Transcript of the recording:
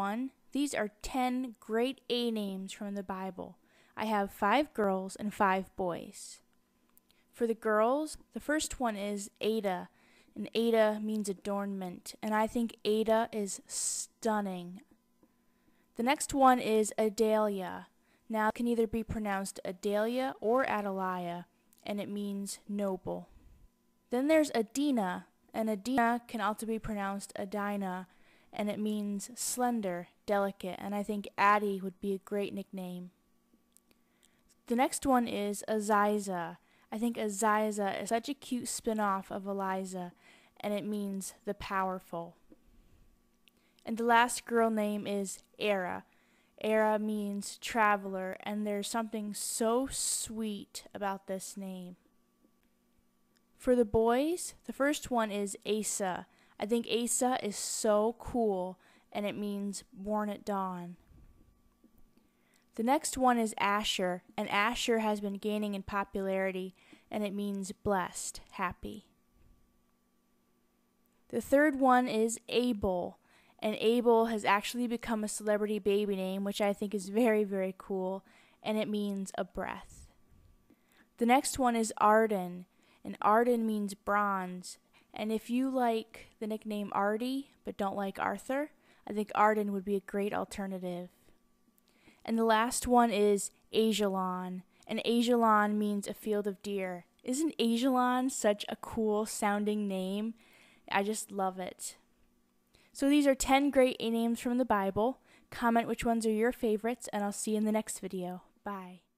one. These are 10 great A names from the Bible. I have 5 girls and 5 boys. For the girls, the first one is Ada, and Ada means adornment, and I think Ada is stunning. The next one is Adalia. Now it can either be pronounced Adalia or Adalia, and it means noble. Then there's Adina, and Adina can also be pronounced Adina, and it means slender, delicate, and I think Addie would be a great nickname. The next one is Aziza. I think Aziza is such a cute spin-off of Eliza, and it means the powerful. And the last girl name is Era. Era means traveler, and there's something so sweet about this name. For the boys, the first one is Asa. I think Asa is so cool, and it means born at dawn. The next one is Asher, and Asher has been gaining in popularity, and it means blessed, happy. The third one is Abel, and Abel has actually become a celebrity baby name, which I think is very, very cool, and it means a breath. The next one is Arden, and Arden means bronze, and if you like the nickname Artie but don't like Arthur, I think Arden would be a great alternative. And the last one is Ajalon, and Ajalon means a field of deer. Isn't Ajalon such a cool sounding name? I just love it. So these are 10 great names from the Bible. Comment which ones are your favorites, and I'll see you in the next video. Bye.